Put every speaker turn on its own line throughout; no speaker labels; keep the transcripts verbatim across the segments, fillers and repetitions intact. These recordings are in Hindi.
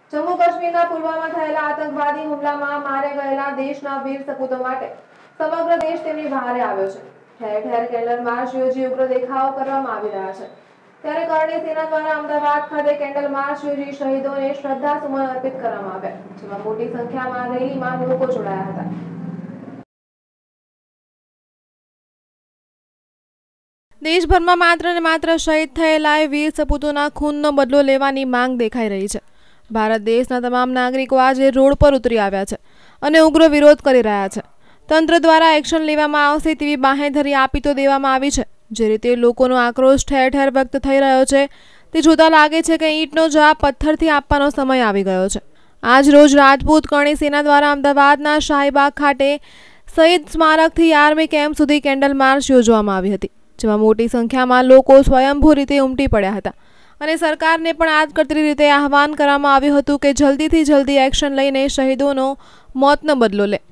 जम्मू काश्मीरना पुलवामा थयेला आतंकवादी हुमलामां मार्या गयेला देशना वीर सपूतो माटे समग्र देश तेमनी वहारे आव्यो छे। ठेर ठेर केन्डल मार्च योजी उग्र देखावो करवामां आवी रह्या छे। त्यारे करणी सेना द्वारा अमदावाद खाते केन्डल मार्च योजी शहीदोने श्रद्धासुमन अर्पित करवामां आव्या, जेमां मोटी संख्यामां रेलीमां लोको जोડાયા હતા। देशभर में मात्र ने मात्र शहीद थयेला वीर सपूतोना खूननो बदलो लेवानी मांग देखाई रही है। भारत देशना तमाम नागरिको आज रोड पर उतरी आव्या छे अने उग्र विरोध करी रह्या छे। तंत्र द्वारा एक्शन लेवामां आवशे तेवी बाहेंधरी आपी तो देवामां आवी छे। जे रीते लोकोनो आक्रोश ठेर ठेर व्यक्त थई रह्यो छे ते जोता लागे छे के ईंटनो जवाब पत्थरथी आपवानो समय आवी गयो छे। आज रोज राजपूत करणी सेना द्वारा अमदावादना शाहीबाग खाते शहीद स्मारकथी आर्मी केम्प सुधी केन्डल मार्च योजवामां आवी हती, जेमां मोटी संख्यामां लोको स्वयंभू रीते उमटी पड्या हता અને સરકારને પણ આદકર્તરી રીતે આહવાન કરવામાં આવ્યું હતું કે જલ્દીથી જલ્દી એક્શન લઈને શહીદોનો મોતનો બદલો લે।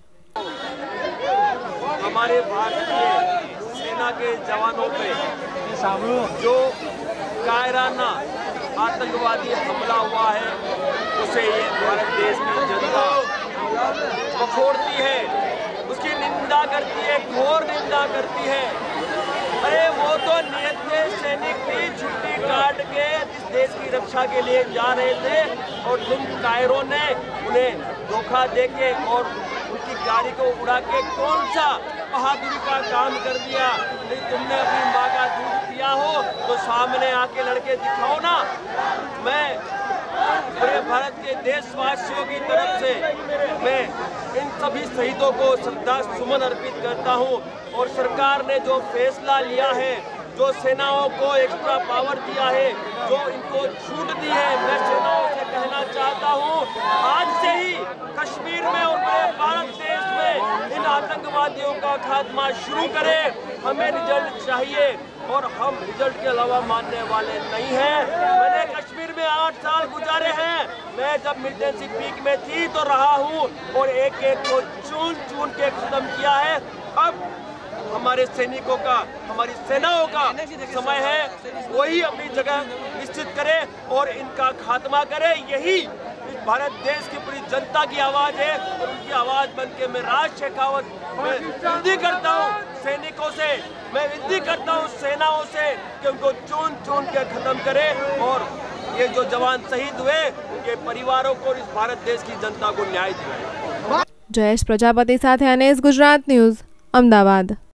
हमारे भारतीय सेना के जवानों पे जो कायराना आतंकवादी हमला हुआ है उसे ये भारत देश की जनता बखोरती है, उसकी निंदा करती है, घोर निंदा करती है। अरे वो तो नियत के सैनिक की छुट्टी काट के इस देश की रक्षा के लिए जा रहे थे और तुम कायरों ने उन्हें धोखा देके और उनकी गाड़ी को उड़ा के कौन सा बहादुरी का काम कर दिया। नहीं तुमने अपनी माँ का दूध पिया हो तो सामने आके लड़के दिखाओ ना। मैं पूरे भारत के देशवासियों की तरफ से मैं इन सभी शहीदों को श्रद्धा सुमन अर्पित करता हूँ और सरकार ने जो फैसला लिया है, जो सेनाओं को एक्स्ट्रा पावर दिया है, जो इनको छूट दी है, मैं सेनाओं से कहना चाहता हूँ आज से ही कश्मीर में और पूरे भारत देश में इन आतंकवादियों का खात्मा शुरू करें। हमें रिजल्ट चाहिए और हम रिजल्ट के अलावा मानने वाले नहीं हैं। मैंने कश्मीर में आठ साल गुजारे हैं। मैं जब मिलिटेंसी पीक में थी तो रहा हूँ और एक एक को चुन चुन के खत्म किया है। अब हमारे सैनिकों का, हमारी सेनाओं का समय है वही अपनी जगह निश्चित करे और इनका खात्मा करे। यही इस भारत देश की पूरी जनता की आवाज है और उनकी आवाज बन के मैं राज शेखावत मैं विनती करता हूँ सैनिकों से, मैं विनती करता हूँ सेनाओं से कि उनको चुन चुन के खत्म करे और ये जो जवान शहीद हुए उनके परिवारों को इस भारत देश की जनता को न्याय दिलाए।
जयेश प्रजापति साथे अनेस गुजरात न्यूज अमदावाद।